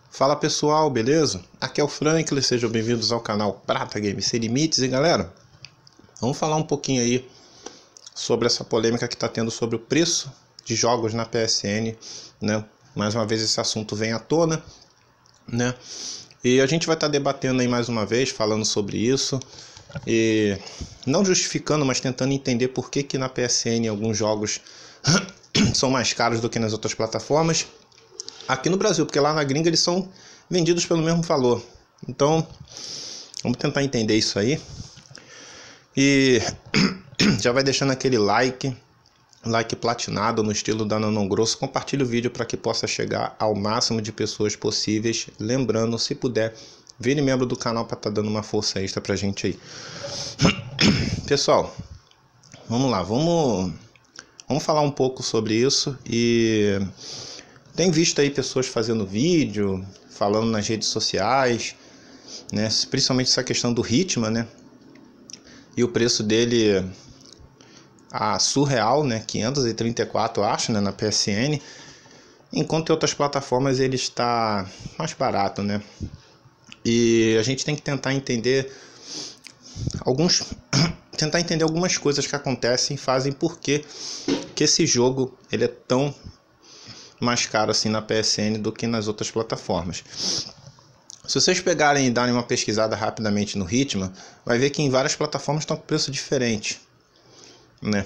Fala pessoal, beleza? Aqui é o Franklin, sejam bem-vindos ao canal Prata Games Sem Limites. E galera, vamos falar um pouquinho aí sobre essa polêmica que está tendo sobre o preço de jogos na PSN, né? Mais uma vez esse assunto vem à tona, né? E a gente vai estar debatendo aí mais uma vez, falando sobre isso, e não justificando, mas tentando entender por que na PSN alguns jogos são mais caros do que nas outras plataformas aqui no Brasil, porque lá na gringa eles são vendidos pelo mesmo valor. Então vamos tentar entender isso aí. E já vai deixando aquele like platinado no estilo da Nano Grosso. Compartilhe o vídeo para que possa chegar ao máximo de pessoas possíveis. Lembrando, se puder, vire membro do canal para estar dando uma força extra pra gente aí. Pessoal, vamos lá, vamos falar um pouco sobre isso. E tem visto aí pessoas fazendo vídeo, falando nas redes sociais, né? Principalmente essa questão do Hitman, né? E o preço dele surreal, né? 534, acho, né? Na PSN. Enquanto em outras plataformas ele está mais barato, né? E a gente tem que tentar entender algumas coisas que acontecem e fazem por que esse jogo ele é tão mais caro assim na PSN do que nas outras plataformas. Se vocês pegarem e darem uma pesquisada rapidamente no Hitman, vai ver que em várias plataformas estão com preço diferente, né?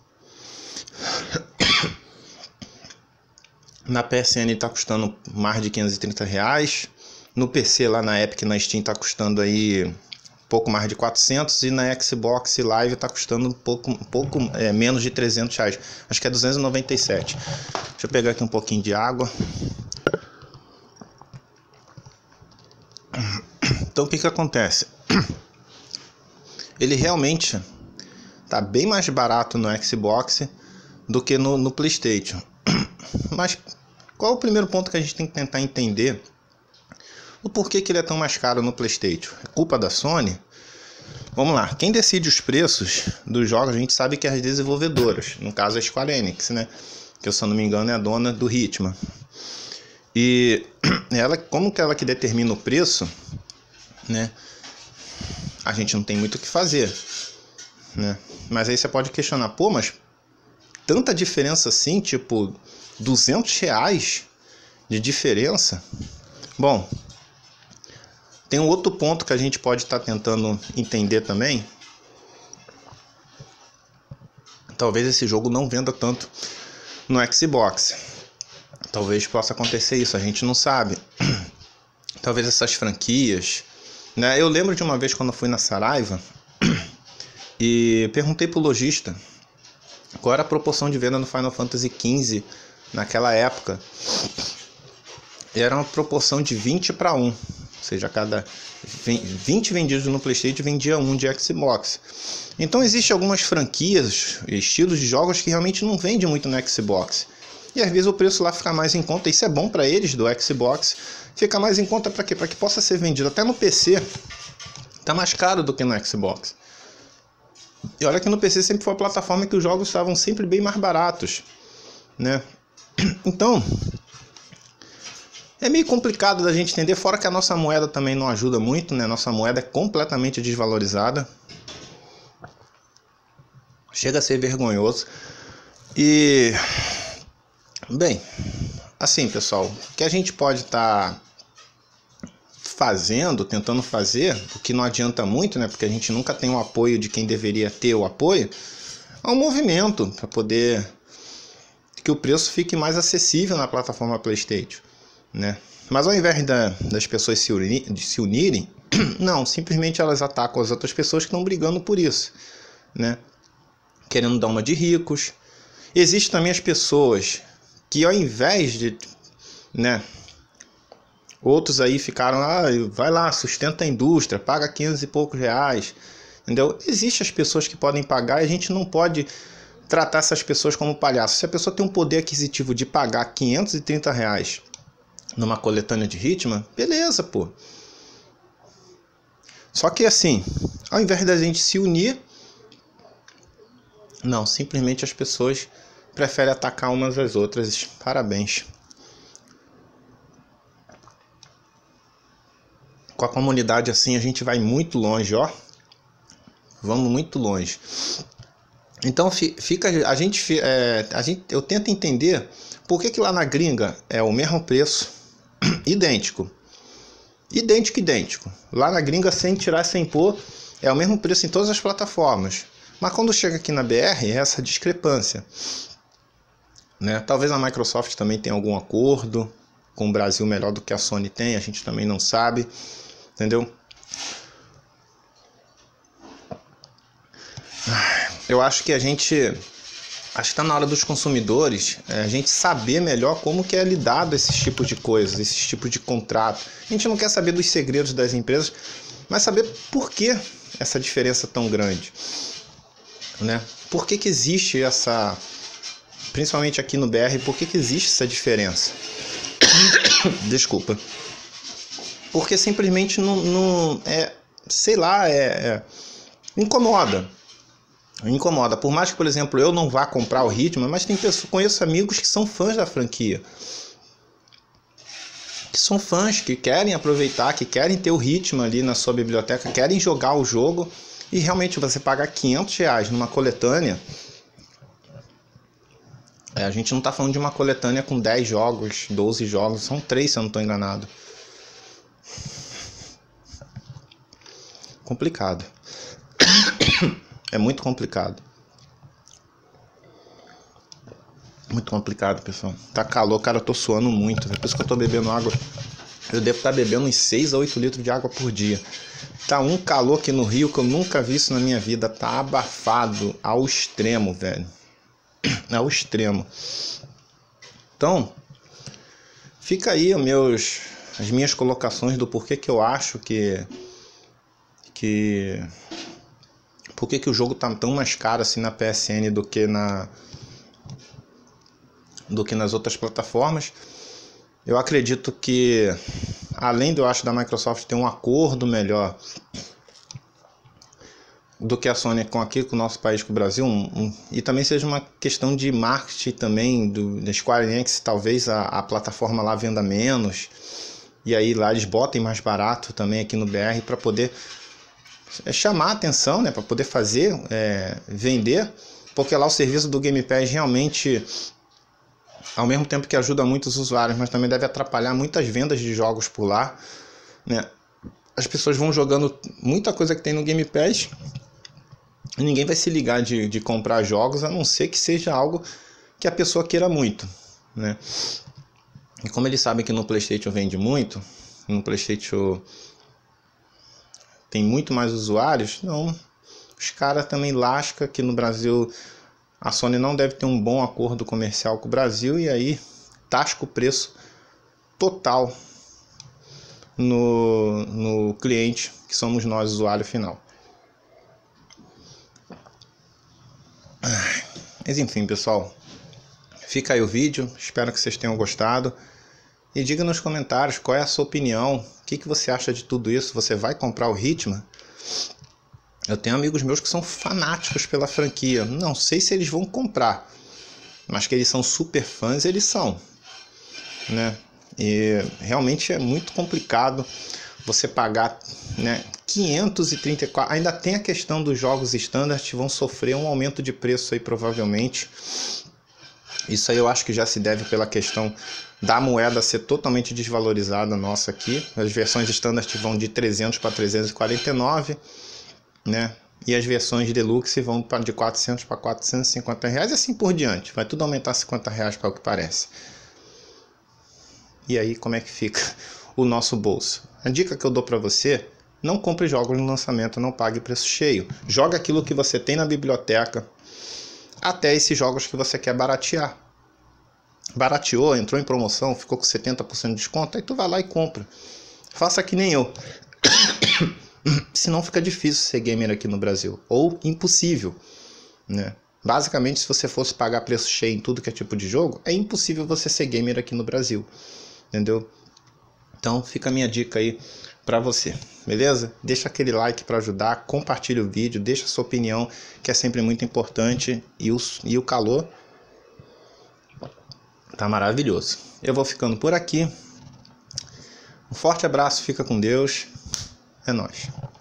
Na PSN está custando mais de R$530, no PC lá na Epic, na Steam, está custando aí pouco mais de 400, e na Xbox Live está custando menos de R$300, acho que é 297. Deixa eu pegar aqui um pouquinho de água. Então o que acontece? Ele realmente está bem mais barato no Xbox do que no PlayStation. Mas qual é o primeiro ponto que a gente tem que tentar entender? O porquê que ele é tão mais caro no PlayStation? É culpa da Sony? Vamos lá, quem decide os preços dos jogos, a gente sabe que é as desenvolvedoras, no caso a Square Enix, né? Que, se eu não me engano, é a dona do Hitman. E ela, como que ela que determina o preço, né? A gente não tem muito o que fazer, né? Mas aí você pode questionar, pô, mas tanta diferença assim, tipo R$200 de diferença? Bom, tem um outro ponto que a gente pode estar tentando entender também. Talvez esse jogo não venda tanto no Xbox. Talvez possa acontecer isso, a gente não sabe. Talvez essas franquias, né? Eu lembro de uma vez quando eu fui na Saraiva e perguntei pro lojista qual era a proporção de venda no Final Fantasy XV naquela época. E era uma proporção de 20:1. Ou seja, a cada 20 vendidos no PlayStation vendia um de Xbox. Então existem algumas franquias, estilos de jogos que realmente não vendem muito no Xbox. E às vezes o preço lá fica mais em conta. Isso é bom para eles do Xbox. Fica mais em conta para quê? Para que possa ser vendido. Até no PC está mais caro do que no Xbox. E olha que no PC sempre foi a plataforma que os jogos estavam sempre bem mais baratos, né? Então é meio complicado da gente entender, fora que a nossa moeda também não ajuda muito, né? Nossa moeda é completamente desvalorizada. Chega a ser vergonhoso. E, bem, assim, pessoal, o que a gente pode estar tentando fazer, o que não adianta muito, né? Porque a gente nunca tem o apoio de quem deveria ter o apoio, é um movimento para poder que o preço fique mais acessível na plataforma PlayStation, né? Mas ao invés das pessoas se unirem, não, simplesmente elas atacam as outras pessoas que estão brigando por isso, né? Querendo dar uma de ricos. Existem também as pessoas que, ao invés de, né, outros aí ficaram, vai lá, sustenta a indústria, paga 500 e poucos reais, entendeu? Existem as pessoas que podem pagar e a gente não pode tratar essas pessoas como palhaços. Se a pessoa tem um poder aquisitivo de pagar 530 reais numa coletânea de Hitman, beleza, pô. Só que assim, ao invés da gente se unir, não, simplesmente as pessoas preferem atacar umas às outras. Parabéns. Com a comunidade assim a gente vai muito longe, ó. Vamos muito longe. Então eu tento entender por que lá na gringa é o mesmo preço, idêntico. Idêntico. Lá na gringa, sem tirar, sem pôr, é o mesmo preço em todas as plataformas. Mas quando chega aqui na BR, é essa discrepância. Né? Talvez a Microsoft também tenha algum acordo com o Brasil melhor do que a Sony tem, a gente também não sabe. Entendeu? Eu acho que está na hora dos consumidores a gente saber melhor como que é lidado esses tipos de coisas, esses tipos de contrato. A gente não quer saber dos segredos das empresas, mas saber por que essa diferença tão grande, né? Por que existe essa, principalmente aqui no BR, por que existe essa diferença? Desculpa. Porque simplesmente não é, sei lá, incomoda. Por mais que, por exemplo, eu não vá comprar o Hitman, mas conheço amigos que são fãs da franquia. Que são fãs, que querem aproveitar, que querem ter o Hitman ali na sua biblioteca, querem jogar o jogo. E realmente você pagar R$500 numa coletânea. A gente não está falando de uma coletânea com 10 jogos, 12 jogos, são 3 se eu não estou enganado. Complicado. É muito complicado. Muito complicado, pessoal. Tá calor, cara, eu tô suando muito. É por isso que eu tô bebendo água. Eu devo estar bebendo uns 6 a 8 litros de água por dia. Tá um calor aqui no Rio que eu nunca vi isso na minha vida. Tá abafado ao extremo, velho. Ao extremo. Então, fica aí as minhas colocações do porquê que eu acho por que o jogo tá tão mais caro assim na PSN do que nas outras plataformas. Eu acredito que, além eu acho da Microsoft ter um acordo melhor do que a Sony com o nosso país, com o Brasil, e também seja uma questão de marketing também da Square Enix, talvez a plataforma lá venda menos, e aí lá eles botem mais barato também aqui no BR para poder chamar a atenção, né, para poder vender, porque lá o serviço do Game Pass realmente, ao mesmo tempo que ajuda muitos usuários, mas também deve atrapalhar muitas vendas de jogos por lá, né? As pessoas vão jogando muita coisa que tem no Game Pass e ninguém vai se ligar de comprar jogos, a não ser que seja algo que a pessoa queira muito, né? E como eles sabem que no PlayStation vende muito, no PlayStation tem muito mais usuários, não, os caras também lascam que no Brasil a Sony não deve ter um bom acordo comercial com o Brasil e aí tasca o preço total no cliente, que somos nós, usuário final. Mas enfim, pessoal, fica aí o vídeo, espero que vocês tenham gostado. E diga nos comentários qual é a sua opinião, o que você acha de tudo isso, você vai comprar o Hitman? Eu tenho amigos meus que são fanáticos pela franquia, não sei se eles vão comprar, mas que eles são super fãs, eles são, né? E realmente é muito complicado você pagar, né, 534, ainda tem a questão dos jogos standard, vão sofrer um aumento de preço aí provavelmente. Isso aí eu acho que já se deve pela questão da moeda ser totalmente desvalorizada nossa aqui. As versões standard vão de 300 para 349, né? E as versões deluxe vão de 400 para 450 reais e assim por diante. Vai tudo aumentar 50 reais para o que parece. E aí como é que fica o nosso bolso? A dica que eu dou para você: não compre jogos no lançamento, não pague preço cheio. Joga aquilo que você tem na biblioteca, até esses jogos que você quer baratear. Barateou, entrou em promoção, ficou com 70% de desconto, aí tu vai lá e compra. Faça que nem eu. Senão fica difícil ser gamer aqui no Brasil, ou impossível, né? Basicamente, se você fosse pagar preço cheio em tudo que é tipo de jogo, é impossível você ser gamer aqui no Brasil, entendeu? Então fica a minha dica aí pra você, beleza? Deixa aquele like para ajudar, compartilha o vídeo, deixa a sua opinião, que é sempre muito importante, e o calor tá maravilhoso. Eu vou ficando por aqui. Um forte abraço, fica com Deus É nóis.